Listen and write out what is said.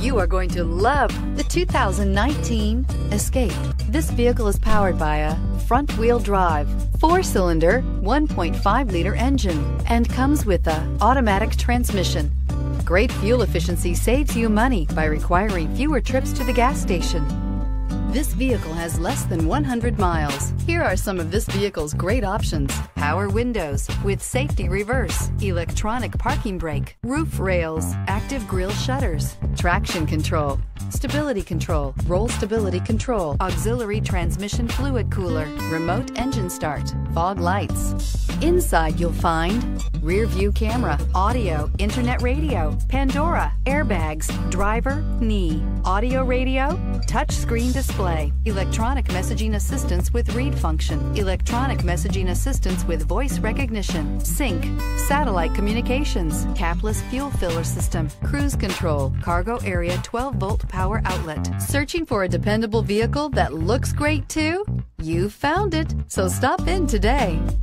You are going to love the 2019 Escape. This vehicle is powered by a front-wheel drive, 4-cylinder, 1.5-liter engine, and comes with an automatic transmission. Great fuel efficiency saves you money by requiring fewer trips to the gas station. This vehicle has less than 100 miles. Here are some of this vehicle's great options: power windows with safety reverse, electronic parking brake, roof rails, active grille shutters, traction control, stability control, roll stability control, auxiliary transmission fluid cooler, remote engine start, fog lights. Inside you'll find rear view camera, audio, internet radio, Pandora, airbags, driver, knee, audio radio, touch screen display, electronic messaging assistance with read function, electronic messaging assistance with voice recognition, sync, satellite communications, capless fuel filler system, cruise control, cargo area 12-volt power outlet. Searching for a dependable vehicle that looks great too? You found it, so stop in today.